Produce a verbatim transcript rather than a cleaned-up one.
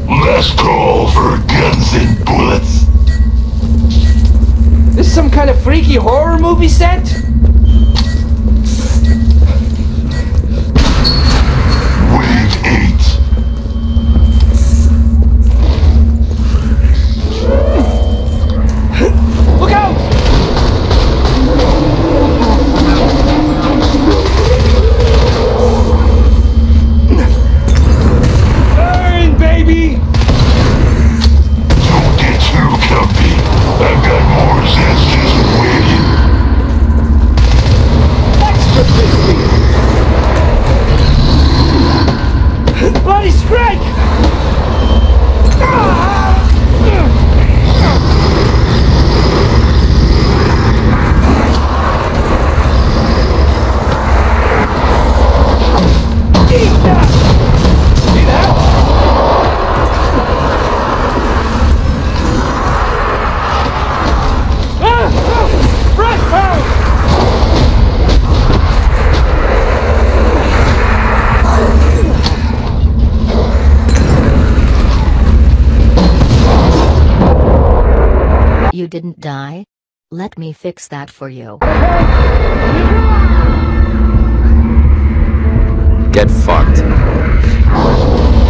Last call for guns and bullets. This some kind of freaky horror movie set? Wave eight. Look out! Burn, baby! Don't get too comfy. I've got more zesters waiting. Extra crispy! Bloody strike! Eat that! See that? Ah! Ah! Fresh pound! You didn't die? Let me fix that for you. Get fucked.